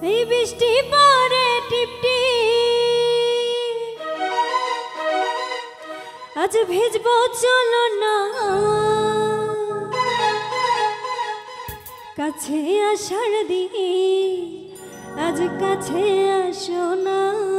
এই বৃষ্টি পড়ে টিপটি আজ ভিজবো চলো না কাছে আসার দিই আজ কাছে আসো না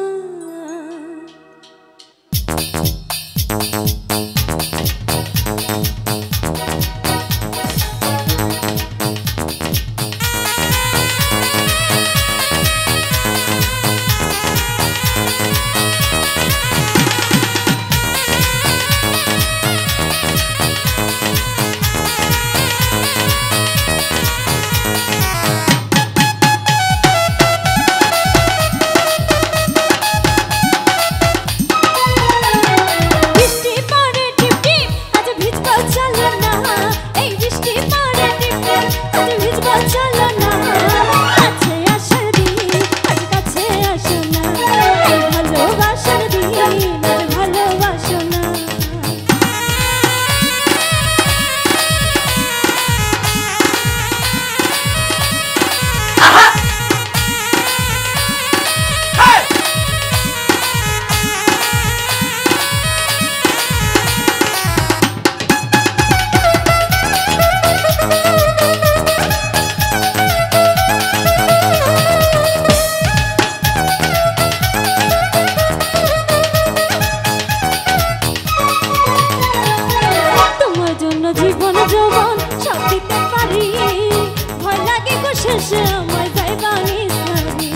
জীবন যৌবন সব দিতে পারি ভয় লাগে গো শেষে আমায় যাইবানি সারি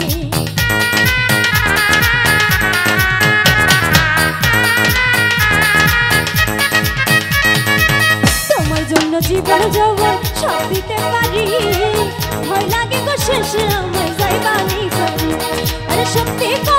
তোমার জন্য জীবন যৌবন সব দিতে পারি ভয় লাগে গো শেষে আমায় যাইবানি সারি আরে সত্যি